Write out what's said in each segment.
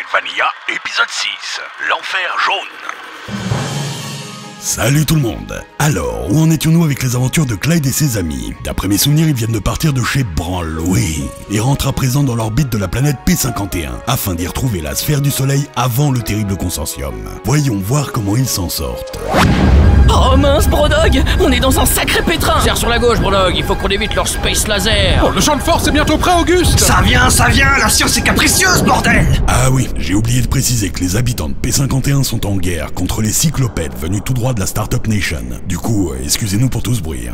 Vanilla, épisode 6, l'enfer jaune. Salut tout le monde. Alors, où en étions-nous avec les aventures de Clyde et ses amis? D'après mes souvenirs, ils viennent de partir de chez Branle, oui, et rentrent à présent dans l'orbite de la planète P51, afin d'y retrouver la sphère du soleil avant le terrible consortium. Voyons voir comment ils s'en sortent. Oh mince, Brodog, on est dans un sacré pétrin. Serre sur la gauche, Brodog, il faut qu'on évite leur space laser. Oh, le champ de force est bientôt prêt, Auguste. Ça vient, la science est capricieuse, bordel. Ah oui, j'ai oublié de préciser que les habitants de P51 sont en guerre contre les cyclopèdes venus tout droit de la Startup Nation. Du coup, excusez-nous pour tout ce bruit.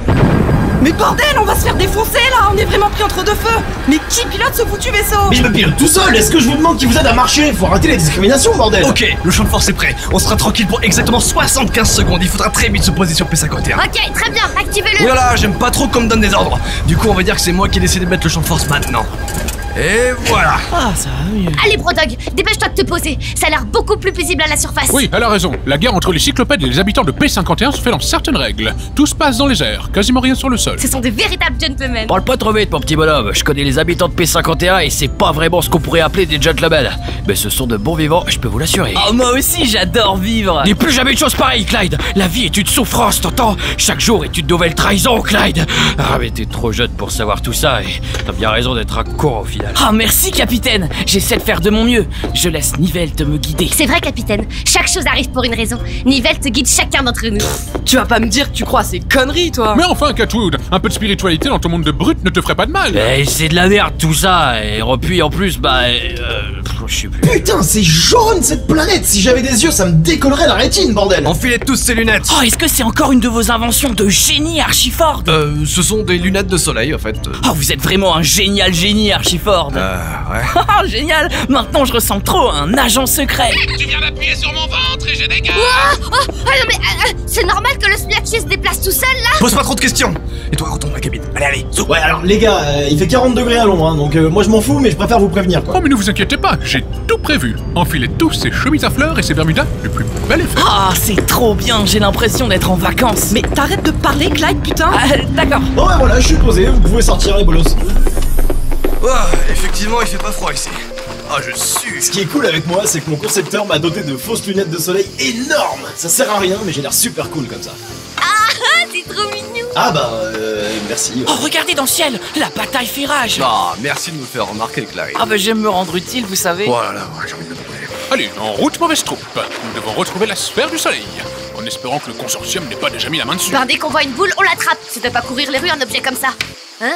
Mais bordel, on va se faire défoncer là, on est vraiment pris entre deux feux. Mais qui pilote ce foutu vaisseau? Mais je me pilote tout seul, est-ce que je vous demande qui vous aide à marcher? Faut arrêter les discriminations, bordel. Ok, le champ de force est prêt, on sera tranquille pour exactement 75 secondes, il faudra très vite se poser sur P51. Ok, très bien, activez-le. Voilà, j'aime pas trop qu'on me donne des ordres. Du coup, on va dire que c'est moi qui ai décidé de mettre le champ de force maintenant. Et voilà. Ah, ça va mieux. Allez, Brodog, dépêche-toi de te poser. Ça a l'air beaucoup plus paisible à la surface. Oui, elle a raison. La guerre entre les cyclopèdes et les habitants de P51 se fait dans certaines règles. Tout se passe dans les airs, quasiment rien sur le sol. Ce sont de véritables gentlemen. Parle pas trop vite, mon petit bonhomme. Je connais les habitants de P51 et c'est pas vraiment ce qu'on pourrait appeler des gentlemen. Mais ce sont de bons vivants, je peux vous l'assurer. Oh, moi aussi, j'adore vivre. Dis plus jamais de choses pareilles, Clyde. La vie est une souffrance, t'entends? Chaque jour est une nouvelle trahison, Clyde. Ah, mais t'es trop jeune pour savoir tout ça et t'as bien raison d'être un con au final. Ah, merci, capitaine. J'essaie de faire de mon mieux. Je laisse Nivelle me guider. C'est vrai, capitaine. Chaque chose arrive pour une raison. Nivelle te guide chacun d'entre nous. Tu vas pas me dire que tu crois à ces conneries, toi? Mais enfin, Catwood, un peu de spiritualité dans ton monde de brut ne te ferait pas de mal. Eh, c'est de la merde tout ça. Et puis en plus, je sais plus. Putain, c'est jaune cette planète. Si j'avais des yeux, ça me décollerait la rétine, bordel. Enfilez tous ces lunettes. Oh, est-ce que c'est encore une de vos inventions de génie, Archiford? Ce sont des lunettes de soleil en fait. Oh, vous êtes vraiment un génial génie, Archiford. Ouais. Oh, génial. Maintenant, je ressemble trop à un agent secret. Tu viens d'appuyer sur mon ventre et j'ai des gars. Oh, non mais c'est normal que le Splatoon se déplace tout seul là? Pose pas trop de questions. Et toi, retourne dans la cabine. Allez, zou. Ouais, alors les gars, il fait 40 degrés à l'ombre, hein, donc moi je m'en fous, mais je préfère vous prévenir, quoi. Oh, mais ne vous inquiétez pas, j'ai tout prévu. Enfilez tous ces chemises à fleurs et ces bermudas du plus bel effet. Ah, c'est trop bien. J'ai l'impression d'être en vacances. Mais t'arrêtes de parler, Clyde, putain. D'accord. Bon, ouais, voilà, je suis posé, vous pouvez sortir, les bolos. Effectivement, il fait pas froid ici. Ah, je sue. Ce qui est cool avec moi, c'est que mon concepteur m'a doté de fausses lunettes de soleil énormes. Ça sert à rien, mais j'ai l'air super cool comme ça. C'est trop mignon. Ah bah, merci. Oh, regardez dans le ciel. La bataille fait rage. Ah, merci de me faire remarquer, Clyde. Ah, j'aime me rendre utile, vous savez. Voilà, j'ai envie de le trouver. Allez, en route, mauvaise troupe. Nous devons retrouver la sphère du soleil. En espérant que le consortium n'ait pas déjà mis la main dessus. Ben, dès qu'on voit une boule, on l'attrape. C'est de pas courir les rues un objet comme ça. Hein?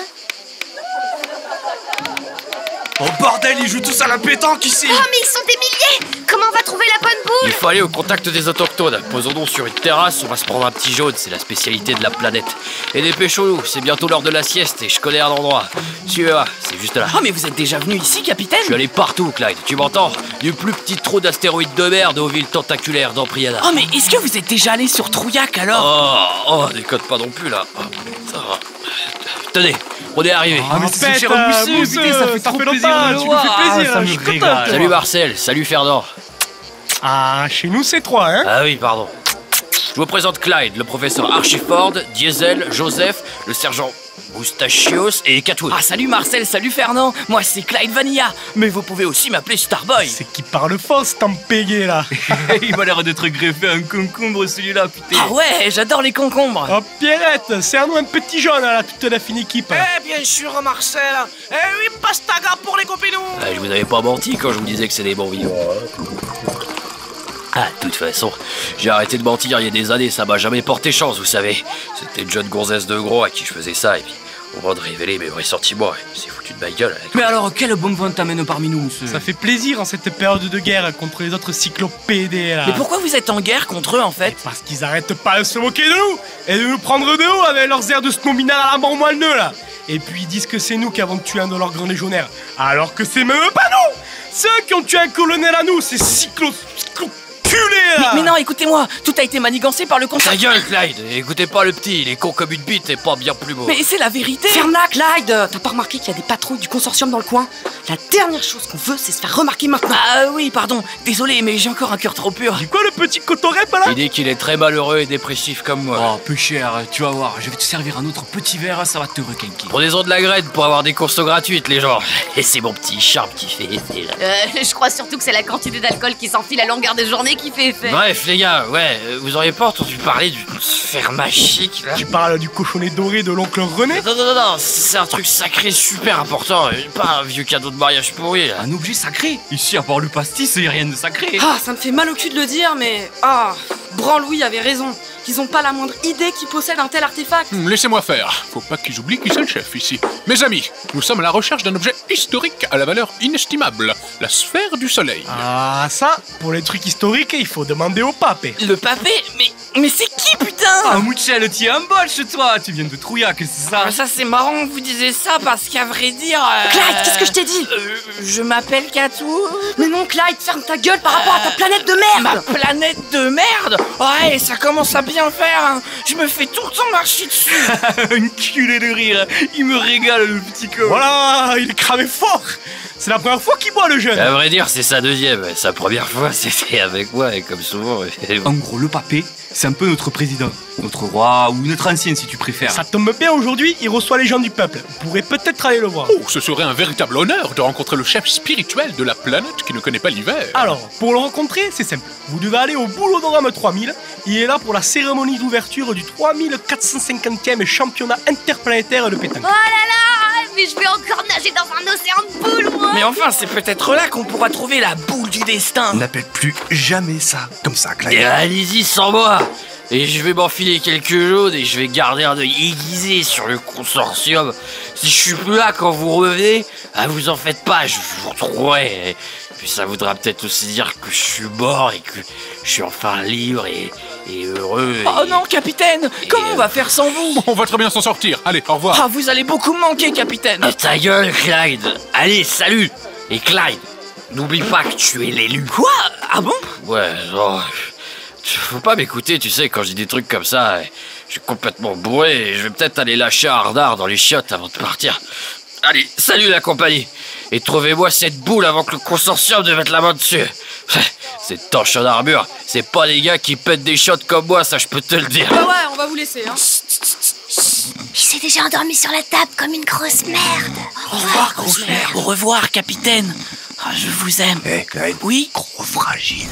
Oh bordel, ils jouent tous à la pétanque ici. Oh, mais ils sont des milliers. Comment on va trouver la bonne boule? Il faut aller au contact des autochtones. Posons-nous sur une terrasse, on va se prendre un petit jaune, c'est la spécialité de la planète. Et dépêchons-nous, c'est bientôt l'heure de la sieste et je connais un endroit. Suivez-moi, c'est juste là. Oh, mais vous êtes déjà venu ici, capitaine? Je suis allé partout, Clyde, tu m'entends? Du plus petit trou d'astéroïdes de merde aux villes tentaculaires d'Ampriana. Oh, mais est-ce que vous êtes déjà allé sur Trouillac alors? Oh, déconne pas non plus là. Ça va. Tenez, on est arrivé. Ah, mais c'est cher mousseux, ça fait trop plaisir de tu me fais plaisir, je suis content. Salut Marcel, salut Fernand. Ah, chez nous c'est 3, hein? Ah oui, pardon. Je vous présente Clyde, le professeur Archiford, Diesel, Joseph, le sergent Moustachios et Catwood. Ah, salut Marcel, salut Fernand. Moi c'est Clyde Vanilla, mais vous pouvez aussi m'appeler Starboy. C'est qui parle faux, cet empégué là. Il m'a l'air d'être greffé un concombre celui-là, putain. Ah ouais, j'adore les concombres. Oh Pierrette, serre-nous un petit jaune là, toute la fine équipe. Bien sûr, Marcel. Oui, pastaga pour les copinous. Je vous avais pas menti quand je vous disais que c'est des bons vivants. Ah, de toute façon, j'ai arrêté de mentir il y a des années, ça m'a jamais porté chance, vous savez. C'était une jeune gonzesse de gros à qui je faisais ça, et puis, au moment de révéler mes vrais sentiments, il s'est foutu de ma gueule. Mais alors, quel bon vent t'amène parmi nous, ce... Ça fait plaisir en cette période de guerre contre les autres cyclopédés là. Mais pourquoi vous êtes en guerre contre eux en fait? Parce qu'ils arrêtent pas de se moquer de nous et de nous prendre de haut avec leurs airs de snobinard à la mort moelleux là. Et puis ils disent que c'est nous qui avons tué un de leurs grands légionnaires, alors que c'est même pas nous. Ceux qui ont tué un colonel à nous, c'est cyclo là. Mais non, écoutez-moi, tout a été manigancé par le conseil. Ta gueule, Clyde, écoutez pas le petit, il est con comme une bite et pas bien plus beau. Mais c'est la vérité. Ferme-la, Clyde. T'as pas remarqué qu'il y a des patrouilles du consortium dans le coin? La dernière chose qu'on veut, c'est se faire remarquer maintenant. Ah oui, pardon, désolé, mais j'ai encore un cœur trop pur. C'est quoi le petit cotorep là? Il dit qu'il est très malheureux et dépressif comme moi. Oh, peu cher, tu vas voir, je vais te servir un autre petit verre, ça va te requinquer. Prenez-en de la graine pour avoir des courses gratuites, les gens. Et c'est mon petit charme qui fait effet. Je crois surtout que c'est la quantité d'alcool qui s'enfile à longueur de journée qui fait effet. Bref, les gars, ouais, vous auriez pas entendu parler d'une sphère magique, là? Tu parles du cochonnet doré de l'oncle René? Non, c'est un truc sacré super important, pas un vieux cadeau de mariage pourri, là. Un objet sacré. Ici, à part le pastis, y a rien de sacré. Ah, ça me fait mal au cul de le dire, mais... Ah, Branlouis avait raison. Ils ont pas la moindre idée qu'ils possèdent un tel artefact. Laissez-moi faire. Faut pas qu'ils oublient qui c'est le chef ici. Mes amis, nous sommes à la recherche d'un objet historique à la valeur inestimable. La sphère du soleil. Ah ça, pour les trucs historiques, il faut demander au pape. Le papé? Mais c'est qui, putain? Ah, Mouchel, tu es un bol chez toi. Tu viens de Trouillac, c'est ça? Ça c'est marrant que vous disiez ça parce qu'à vrai dire... Clyde, qu'est-ce que je t'ai dit? Je m'appelle Katou. Mais non, Clyde, ferme ta gueule par rapport à ta planète de merde. Ma planète de merde? Ouais, ça commence à bien faire, hein. Je me fais tout le temps marcher dessus. Un culé de rire. Il me régale, le petit con. Voilà, il est cramé fort. C'est la première fois qu'il boit, le jeune. À vrai dire, c'est sa deuxième. Sa première fois, c'était avec moi, et comme souvent... En gros, le papé, c'est un peu notre président. Notre roi, ou notre ancien, si tu préfères. Ça tombe bien, aujourd'hui, il reçoit les gens du peuple. Vous pourrez peut-être aller le voir. Oh, ce serait un véritable honneur de rencontrer le chef spirituel de la planète qui ne connaît pas l'hiver. Alors, pour le rencontrer, c'est simple. Vous devez aller au Boulodrome 3000. Il est là pour la cérémonie d'ouverture du 3450e championnat interplanétaire de pétanque. Oh là là, mais je vais encore nager dans un océan de boules, moi. Mais enfin, c'est peut-être là qu'on pourra trouver la boule du destin. N'appelle plus jamais ça comme ça, Clyde. Et allez-y sans moi. Et je vais m'enfiler quelques jaunes et je vais garder un œil aiguisé sur le consortium. Si je suis plus là quand vous revenez, vous en faites pas, je vous retrouverai. Et puis ça voudra peut-être aussi dire que je suis mort et que je suis enfin libre et heureux. Oh non, capitaine, comment on va faire sans vous? On va très bien s'en sortir. Allez, au revoir. Ah, vous allez beaucoup me manquer, capitaine. Ta gueule, Clyde. Allez, salut. Et Clyde, n'oublie pas que tu es l'élu. Quoi? Ah bon? Ouais, non... Faut pas m'écouter, tu sais, quand je dis des trucs comme ça, je suis complètement bourré et je vais peut-être aller lâcher un radar dans les chiottes avant de partir. Allez, salut la compagnie. Et trouvez-moi cette boule avant que le consortium ne mette la main dessus. Ces torches en armure, c'est pas les gars qui pètent des chiottes comme moi, ça je peux te le dire. Bah ouais, on va vous laisser, hein. Il s'est déjà endormi sur la table comme une grosse merde. Au revoir, grosse merde. Au revoir, capitaine. Ah, je vous aime. Hé, Clyde. Oui? Gros fragile.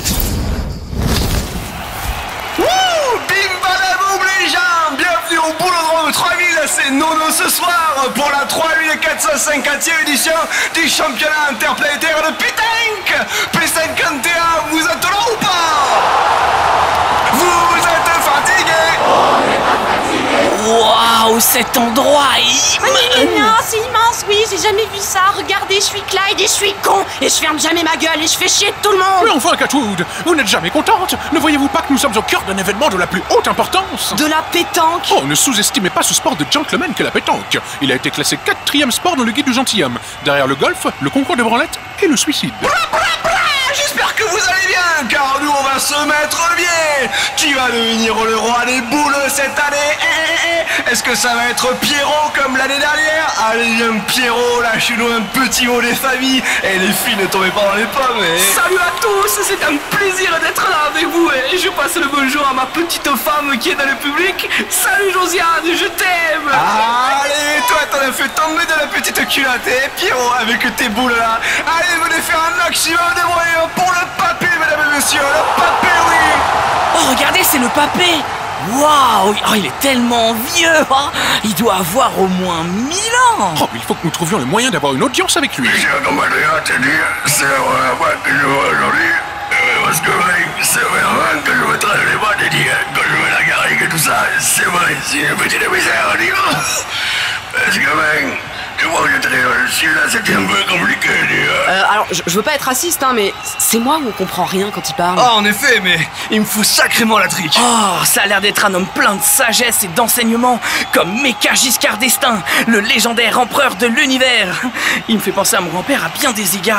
Bim badaboum les gens, bienvenue au Boulodrome 3000, c'est Nono ce soir pour la 3450e édition du championnat interplanétaire de pétanque. P51, vous êtes là ou pas? Vous êtes fatigués? On n'est pas fatigués. Waouh, cet endroit C'est immense, oui, j'ai jamais vu ça. Regardez, je suis Clyde et je suis con. Et je ferme jamais ma gueule et je fais chier tout le monde. Mais enfin, Catwood, vous n'êtes jamais contente? Ne voyez-vous pas que nous sommes au cœur d'un événement de la plus haute importance? De la pétanque? Oh, ne sous-estimez pas ce sport de gentleman qu'est la pétanque. Il a été classé 4e sport dans le guide du gentilhomme, derrière le golf, le concours de branlette et le suicide. J'espère que vous allez bien, car nous on va se mettre bien. Qui va devenir le roi des boules cette année? Est-ce que ça va être Pierrot comme l'année dernière? Allez viens Pierrot, lâchez-nous un petit mot des familles. Et les filles ne tombez pas dans les pommes. Salut à tous, c'est un plaisir d'être là avec vous et je passe le bonjour à ma petite femme qui est dans le public. Salut Josiane, je t'aime. Allez, toi t'en as fait tomber de la petite culotte, Pierrot, avec tes boules là. Allez, venez faire un maximum de bruit pour le papé, mesdames et messieurs, le papé, oui. Oh, regardez, c'est le papé. Waouh, oh, il est tellement vieux, hein. Il doit avoir au moins 1000 ans. Oh, il faut que nous trouvions le moyen d'avoir une audience avec lui. J'ai un commandant à te dire, c'est la première fois que je vois aujourd'hui. Parce que c'est vraiment que je me trace les bras de dire, quand je vois la garrigue et tout ça, c'est vrai, c'est une petite misère, dis donc. Parce que mec, je vois que celui-là c'était un peu compliqué, Alors, je veux pas être raciste, hein, mais c'est moi où on comprend rien quand il parle. Oh, en effet, mais il me fout sacrément la trique. Oh, ça a l'air d'être un homme plein de sagesse et d'enseignement, comme Mecha Giscard d'Estaing, le légendaire empereur de l'univers. Il me fait penser à mon grand-père à bien des égards.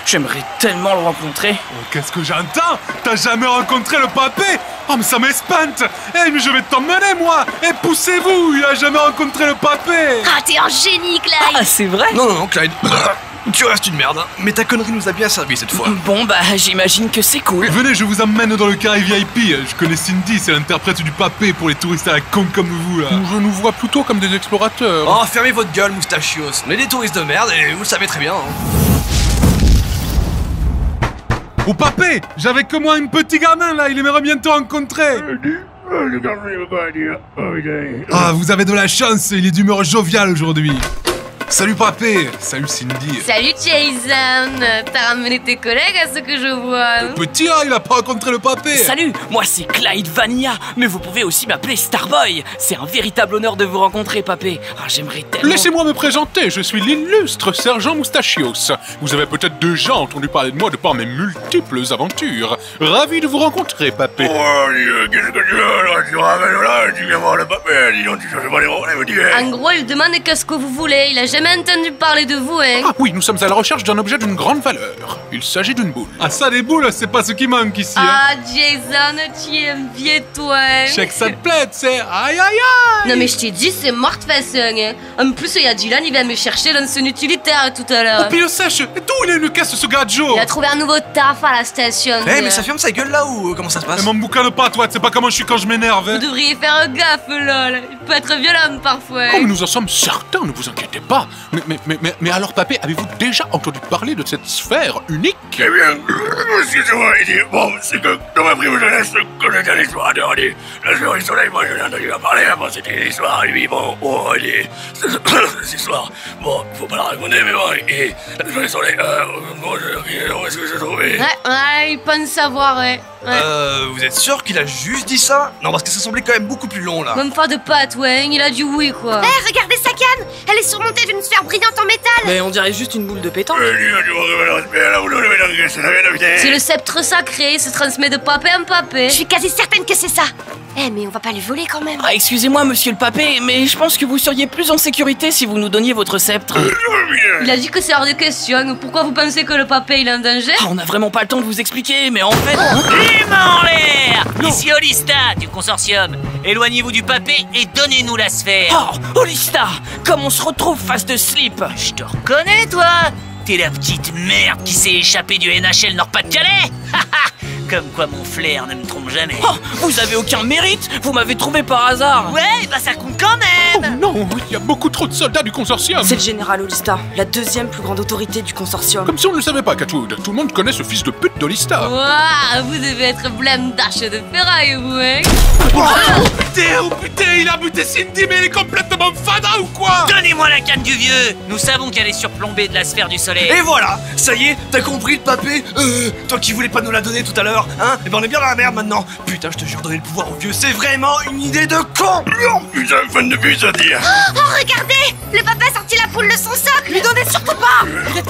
J'aimerais tellement le rencontrer. Oh, qu'est-ce que j'entends? T'as jamais rencontré le papé? Oh, mais ça m'espante. Eh, mais je vais t'emmener, moi. Eh, poussez-vous, il a jamais rencontré le papé. Ah, t'es un génie, Clyde. Ah, c'est vrai? Non, Clyde. Tu restes une merde, hein. Mais ta connerie nous a bien servi cette fois. Bon, bah, j'imagine que c'est cool. Venez, je vous emmène dans le carré VIP. Je connais Cindy, c'est l'interprète du papé pour les touristes à la con comme vous, là. Je nous vois plutôt comme des explorateurs. Oh, fermez votre gueule, moustachios. On est des touristes de merde et vous le savez très bien. Hein. Au papé, j'avais que moi un petit gamin, là. Il aimerait bien te rencontrer. Ah, vous avez de la chance, il est d'humeur joviale aujourd'hui. Salut papé. Salut Cindy. Salut Jason. T'as ramené tes collègues à ce que je vois. Le petit, là, il a pas rencontré le papé. Salut, moi c'est Clyde Vanilla, mais vous pouvez aussi m'appeler Starboy. C'est un véritable honneur de vous rencontrer, papé. Ah, j'aimerais tellement... Laissez-moi me présenter, je suis l'illustre sergent Moustachios. Vous avez peut-être déjà entendu parler de moi de par mes multiples aventures. Ravi de vous rencontrer, papé. Oh, qu'est-ce que tu veux là? Tu ramènes là, tu viens voir le papé, dis donc, tu cherches pas les problèmes, dis. En gros, il demande qu'est-ce que vous voulez. Il a jamais entendu parler de vous, hein. Ah oui, nous sommes à la recherche d'un objet d'une grande valeur. Il s'agit d'une boule. Ah ça, des boules, c'est pas ce qui manque ici. Ah, Jason, tu aimes bien toi, hein. Je sais que ça te plaît, tu sais. Aïe, aïe, aïe. Non mais je t'ai dit, c'est mort de façon, hein. En plus, il y a Dylan, il vient me chercher dans son utilitaire tout à l'heure. Oh, pile sèche. D'où il est une caisse, ce gars de Joe? Il a trouvé un nouveau taf à la station. Eh, mais ça ferme sa gueule là ou comment ça se passe? Eh, m'en boucane pas, toi, tu sais pas comment je suis quand je m'énerve. Vous devriez faire gaffe, lol. Il peut être violent parfois. Oh, mais nous en sommes certains, ne vous inquiétez pas. Mais alors, papé, avez-vous déjà entendu parler de cette sphère unique? Eh bien, excusez-moi, il dit, bon, c'est que dans ma prime jeunesse, quand j'étais l'histoire de Roddy, la sphère du soleil, moi je l'ai entendu parler, après c'était l'histoire, lui, bon, oh, il dit, cette histoire, bon, faut pas la raconter, mais bon, et la sphère du soleil, bon, où est-ce que je l'ai trouvé? Ouais, il pense savoir, ouais. Vous êtes sûr qu'il a juste dit ça? Non, parce que ça semblait quand même beaucoup plus long là. Même pas de patte, ouais, il a dit oui quoi. Eh, regardez sa canne. Elle est surmontée d'une sphère brillante en métal. Mais on dirait juste une boule de pétanque. C'est le sceptre sacré, il se transmet de papé en papé. Je suis quasi certaine que c'est ça. Eh, mais on va pas lui voler quand même. Ah, excusez-moi, monsieur le papé, mais je pense que vous seriez plus en sécurité si vous nous donniez votre sceptre. Il a dit que c'est hors de question. Pourquoi vous pensez que le papé il est en danger? Ah, on n'a vraiment pas le temps de vous expliquer, mais en fait... Les mains en l'air! Ici Olista, du consortium. Éloignez-vous du papé et donnez-nous la sphère. Oh, Olista, comme on se retrouve face de slip. Je te reconnais, toi. T'es la petite merde qui s'est échappée du NHL Nord-Pas-de-Calais. Comme quoi mon flair ne me trompe jamais. Oh, vous avez aucun mérite. Vous m'avez trouvé par hasard. Ouais, bah ça compte quand même. Oh non, il y a beaucoup trop de soldats du consortium. C'est le général Olista, la deuxième plus grande autorité du consortium. Comme si on ne le savait pas, Catwood. Tout le monde connaît ce fils de pute d'Olista. Waouh, vous devez être blême-dache de ferraille, vous, hein. Oh putain, il a buté Cindy, mais il est complètement fada ou quoi? Donnez-moi la canne du vieux. Nous savons qu'elle est surplombée de la sphère du soleil. Et voilà, ça y est, t'as compris le papé? Toi qui voulais pas nous la donner tout à l'heure, hein? Eh ben on est bien dans la merde maintenant. Putain, je te jure, donner le pouvoir au vieux, c'est vraiment une idée de con. Putain, fan de but, ça dire. Oh, regardez. Le papa a sorti la poule de son socle. Lui donnez surtout pas.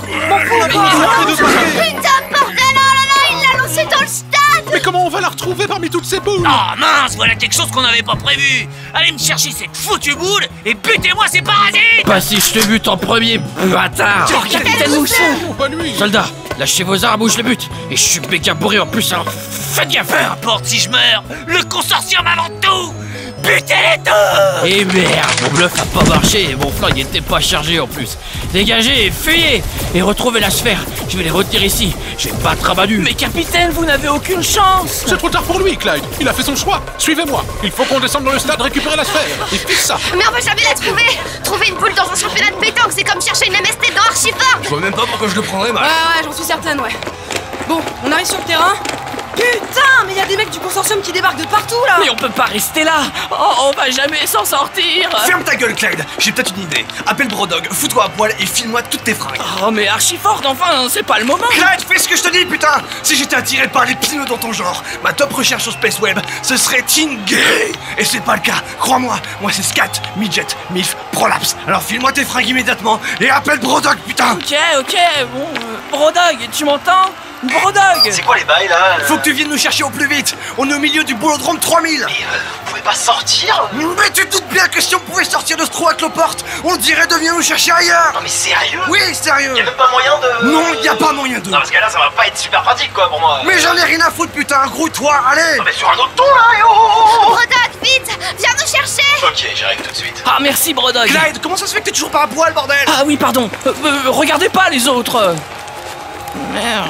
Putain, bordel, oh là là, il l'a lancé dans le stade. Mais comment on va la retrouver parmi toutes ces boules? Oh mince, voilà quelque chose qu'on n'avait pas prévu. Allez me chercher cette foutue boule et butez-moi ces parasites. Pas si je te bute en premier, bâtard. Oh, capitaine Mousson. Non, pas lui. Soldats, lâchez vos armes ou je le bute. Et je suis béca bourré en plus, alors faites gaffe. Peu importe si je meurs, le consortium avant tout. Butez-les tous. Et merde, mon bluff a pas marché et mon flingue était pas chargé en plus. Dégagez, fuyez et retrouvez la sphère. Je vais les retenir ici. Je vais battre Rabadu. Mais capitaine, vous n'avez aucune chance. C'est trop tard pour lui, Clyde. Il a fait son choix. Suivez-moi. Il faut qu'on descende dans le stade récupérer la sphère. Et puis ça. Mais on va jamais la trouver. Trouver une boule dans un championnat de pétanque, c'est comme chercher une MST dans Archifort. Je vois même pas pourquoi je le prendrais mal. Ouais, j'en suis certaine, ouais. Bon, on arrive sur le terrain. Putain, mais il y a des mecs du consortium qui débarquent de partout là. Mais on peut pas rester là. Oh, on va jamais s'en sortir. Ferme ta gueule, Clyde. J'ai peut-être une idée. Appelle Brodog, fous-toi à poil et file-moi toutes tes fringues. Oh, mais Archifort, enfin, c'est pas le moment. Clyde, fais ce que je te dis, putain. Si j'étais attiré par les pneus dans ton genre, ma top recherche sur Space Web, ce serait Teen Gay. Et c'est pas le cas, crois-moi. Moi, c'est Scat, Midget, Milf, Prolapse. Alors file-moi tes fringues immédiatement et appelle Brodog, putain. Ok, bon, Brodog, tu m'entends? Brodog! C'est quoi les bails là? Faut que tu viennes nous chercher au plus vite. On est au milieu du boulodrome 3000. Mais vous pouvez pas sortir? Mais tu te doutes bien que si on pouvait sortir de ce trou à cloporte, on dirait de venir nous chercher ailleurs. Non mais sérieux? Oui, sérieux. Y'a même pas moyen de... Non, y'a pas moyen de... Non parce que là ça va pas être super pratique quoi pour moi. Mais j'en ai rien à foutre putain, grouille-toi, allez. Non mais sur un autre ton là, et oh. Brodog, vite, viens nous chercher. Ok, j'arrive tout de suite. Ah, merci, Brodog. Clyde, comment ça se fait que t'es toujours pas à poil, bordel? Ah oui, pardon. Regardez pas les autres. Merde.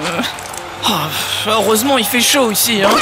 Heureusement, il fait chaud ici, hein.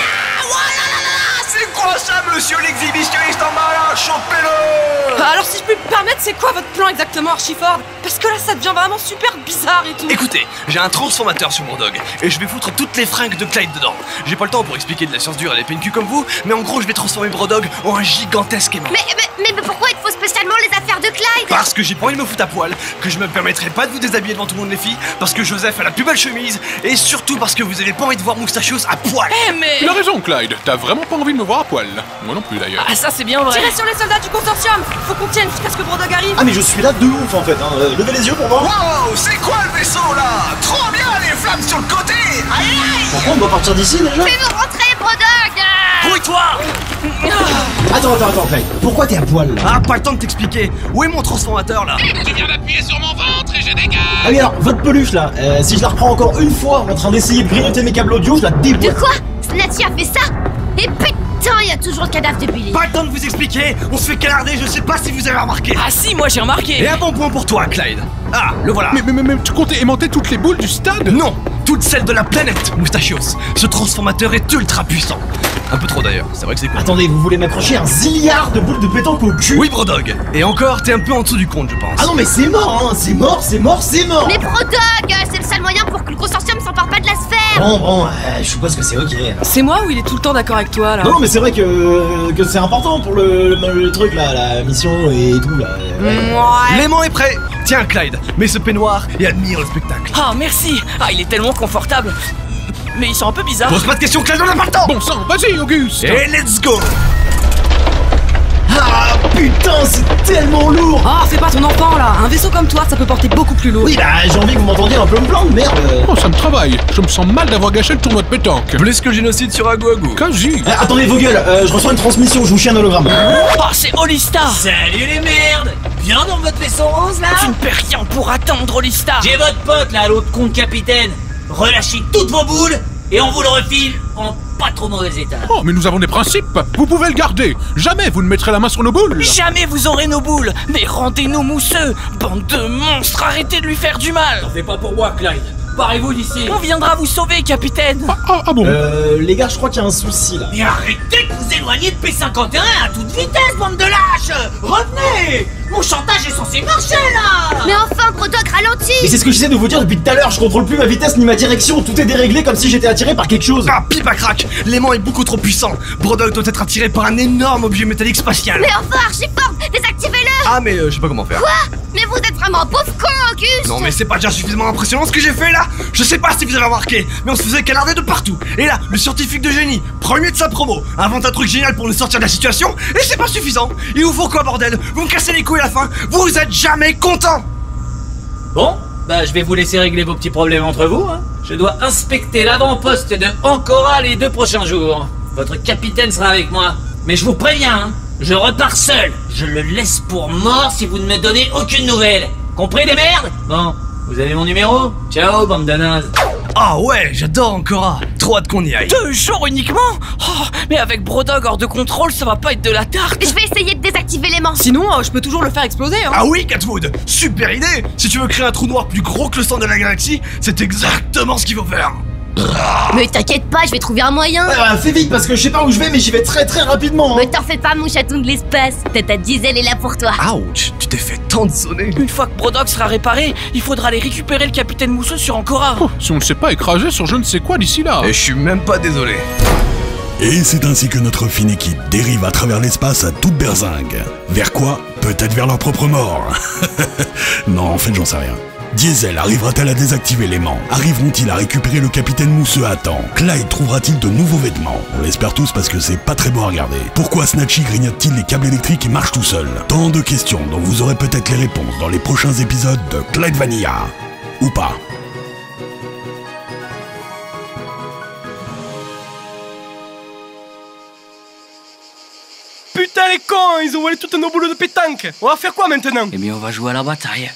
C'est quoi ça, monsieur l'exhibitionniste en bas là? Chopez-le! Alors si je peux me permettre, c'est quoi votre plan exactement, Archiford? Parce que là ça devient vraiment super bizarre et tout. Écoutez, j'ai un transformateur sur mon dog et je vais foutre toutes les fringues de Clyde dedans. J'ai pas le temps pour expliquer de la science dure à des PNQ comme vous, mais en gros je vais transformer Brodog en un gigantesque aimant. Mais pourquoi il faut spécialement les affaires de Clyde? Parce que j'ai pas envie de me foutre à poil, que je me permettrai pas de vous déshabiller devant tout le monde les filles, parce que Joseph a la plus belle chemise, et surtout parce que vous avez pas envie de voir Moustachios à poil. Mais... Il a raison, Clyde. T'as vraiment pas envie de me voir à poil. Moi non plus d'ailleurs. Ah, ça c'est bien vrai. Tirez sur les soldats du consortium. Faut qu'on tienne jusqu'à ce que Brodog arrive. Ah mais je suis là de ouf en fait, hein. Levez les yeux pour moi. Wow, c'est quoi le vaisseau là? Trop bien les flammes sur le côté. Aïe aïe. Pourquoi on doit partir d'ici déjà? Fais-nous rentrer, Brodog. Grouille-toi. Attends, Clyde. Pourquoi t'es à poil là? Ah, pas le temps de t'expliquer. Où est mon transformateur là? Tu viens d'appuyer sur mon ventre et je dégage. Ah oui alors, votre peluche là, si je la reprends encore une fois en train d'essayer de grignoter mes câbles audio, je la déboîte. De quoi? Snatchy a fait ça? Et putain, il y a toujours le cadavre de Billy. Pas le temps de vous expliquer. On se fait canarder, je sais pas si vous avez remarqué. Ah si, moi j'ai remarqué. Et un bon point pour toi, Clyde. Ah, le voilà. Mais tu comptais aimanter toutes les boules du stade? Non, toutes celles de la planète, Moustachios. Ce transformateur est ultra puissant. Un peu trop d'ailleurs, c'est vrai que c'est cool. Attendez, vous voulez m'accrocher un zilliard de boules de pétanque au cul? Oui, Brodog. Et encore, t'es un peu en dessous du compte, je pense. Ah non mais c'est mort, hein. C'est mort. Mais Brodog, c'est le seul moyen pour que le consortium s'empare pas de la sphère. Bon, je suppose que c'est ok. C'est moi ou il est tout le temps d'accord avec toi là? Non mais c'est vrai que c'est important pour le truc là, la mission et tout là. Ouais. L'aimant est prêt. Tiens, Clyde, mets ce peignoir et admire le spectacle. Ah, merci. Ah, il est tellement confortable. Mais ils sont un peu bizarres. Pose pas de questions, Clyde, on n'a pas le temps. Bon sang, vas-y, Auguste. Et let's go. Ah putain, c'est tellement lourd. Ah, fais pas ton enfant là. Un vaisseau comme toi, ça peut porter beaucoup plus lourd. Oui bah j'ai envie que vous m'entendiez un peu me plaindre, merde. Oh, ça me travaille. Je me sens mal d'avoir gâché le tournoi de pétanque. Plus que le génocide sur Agou Agou. Quasi. Attendez vos gueules, je reçois une transmission, je vous chie un hologramme. Oh, c'est Olista. Salut les merdes. Viens dans votre vaisseau rose là. Tu ne perds rien pour attendre Olista. J'ai votre pote là, l'autre con capitaine. Relâchez toutes vos boules et on vous le refile en pas trop mauvais état. Oh, mais nous avons des principes. Vous pouvez le garder. Jamais vous ne mettrez la main sur nos boules. Jamais vous aurez nos boules. Mais rendez-nous mousseux. Bande de monstres, arrêtez de lui faire du mal. T'en fais pas pour moi, Clyde. Barrez-vous d'ici. On viendra vous sauver, capitaine. Ah bon? Les gars, je crois qu'il y a un souci là. Mais arrêtez de vous éloigner de P51 à toute vitesse, bande de lâches. Revenez. Mon chantage est censé marcher là. Mais enfin, Brodog, ralentis. Mais c'est ce que j'essaie de vous dire depuis tout à l'heure, je contrôle plus ma vitesse ni ma direction, tout est déréglé comme si j'étais attiré par quelque chose. Ah, pipe à crack. L'aimant est beaucoup trop puissant. Brodog doit être attiré par un énorme objet métallique spatial. Mais enfin, Archiford, désactivez-le. Ah, mais je sais pas comment faire. Quoi? Mais vous êtes vraiment pauvre con, Auguste. Non mais c'est pas déjà suffisamment impressionnant ce que j'ai fait là. Je sais pas si vous avez remarqué, mais on se faisait canarder de partout. Et là, le scientifique de génie, premier de sa promo, invente un truc génial pour nous sortir de la situation, et c'est pas suffisant. Il vous faut quoi bordel? Vous me cassez les couilles à la fin, vous êtes jamais content. Bon, bah je vais vous laisser régler vos petits problèmes entre vous, hein. Je dois inspecter l'avant-poste de Ankora les 2 prochains jours. Votre capitaine sera avec moi. Mais je vous préviens, hein, je repars seul. Je le laisse pour mort si vous ne me donnez aucune nouvelle. Compris les merdes? Bon, vous avez mon numéro? Ciao, bande de nazes. Ah ouais, j'adore Ankora. Trop hâte qu'on y aille. 2 jours uniquement? Oh, mais avec Brodog hors de contrôle, ça va pas être de la tarte. Je vais essayer de désactiver l'aimant. Sinon, je peux toujours le faire exploser, hein. Ah oui, Catwood, super idée. Si tu veux créer un trou noir plus gros que le centre de la galaxie, c'est exactement ce qu'il faut faire. Mais t'inquiète pas, je vais trouver un moyen. Fais vite parce que je sais pas où je vais mais j'y vais très très rapidement. Mais t'en fais pas, mon chaton de l'espace. Ta diesel est là pour toi. Ouch, tu t'es fait tant de sonner. Une fois que Brodog sera réparé, il faudra aller récupérer le capitaine Mousseux sur Ankora. Oh, si on ne s'est pas écrasé sur je ne sais quoi d'ici là. Et je suis même pas désolé. Et c'est ainsi que notre fine équipe dérive à travers l'espace à toute berzingue. Vers quoi? Peut-être vers leur propre mort. Non, en fait, j'en sais rien. Diesel arrivera-t-elle à désactiver l'aimant? Arriveront-ils à récupérer le capitaine Mousseux à temps? Clyde trouvera-t-il de nouveaux vêtements? On l'espère tous parce que c'est pas très beau à regarder. Pourquoi Snatchy grignote-t-il les câbles électriques et marche tout seul? Tant de questions dont vous aurez peut-être les réponses dans les prochains épisodes de Clyde Vanilla. Ou pas. putain les cons, ils ont volé toutes nos boules de pétanque. On va faire quoi maintenant? Eh bien on va jouer à la bataille.